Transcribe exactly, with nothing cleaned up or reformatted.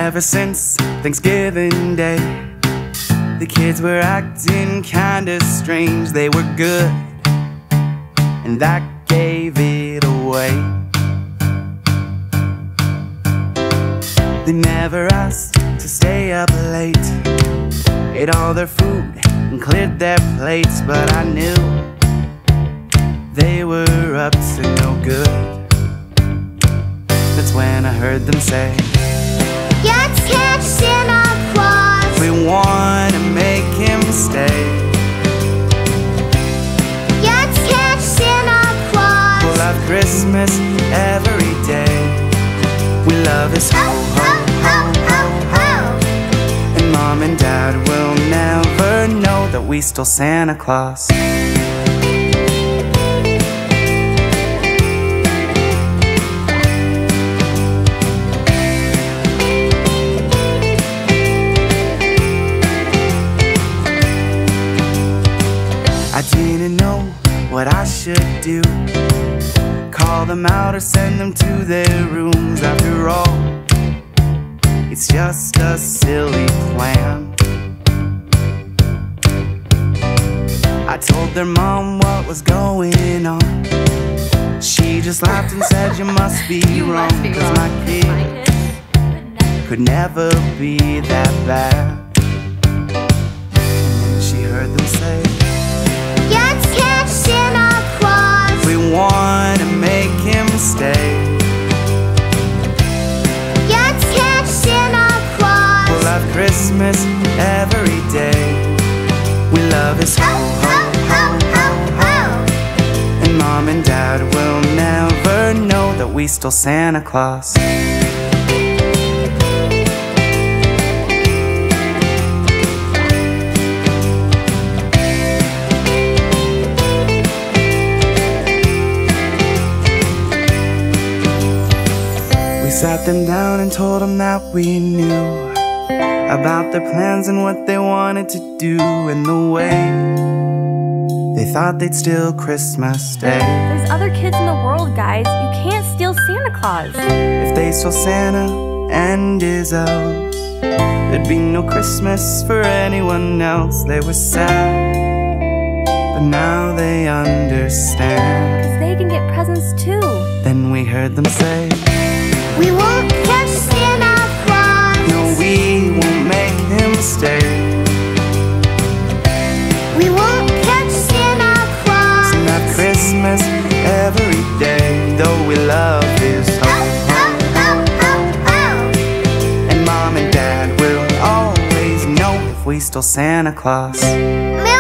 ever since Thanksgiving Day, the kids were acting kinda strange. They were good, and that gave it away. They never asked to stay up late, ate all their food and cleared their plates. But I knew they were up to no good. That's when I heard them say, "Let's catch Santa Claus. We wanna make him stay. Let's catch Santa Claus. We'll have Christmas every day. We love his ho, ho, ho, ho, ho. And Mom and Dad will never know that we stole Santa Claus." I didn't know what I should do, call them out or send them to their rooms. After all, it's just a silly plan. I told their mom what was going on. She just laughed and said, "You must be wrong, 'cause my kids could never be that bad." And then she heard them say, "Let's catch Santa Claus. We wanna make him stay. Let's catch Santa Claus. We'll have Christmas every day. We love his ho, ho, ho, ho, ho. And Mom and Dad will never know that we stole Santa Claus." We sat them down and told them that we knew about their plans and what they wanted to do, and the way they thought they'd steal Christmas Day. There's other kids in the world, guys. You can't steal Santa Claus. If they stole Santa and his elves, there'd be no Christmas for anyone else. They were sad, but now they understand. 'Cause they can get presents too. Then we heard them say, We won't catch Santa Claus. "No, we won't make him stay. We won't catch Santa Claus. And have Christmas every day, though we love his ho, ho, ho, ho, ho. And Mom and Dad will always know if we stole Santa Claus."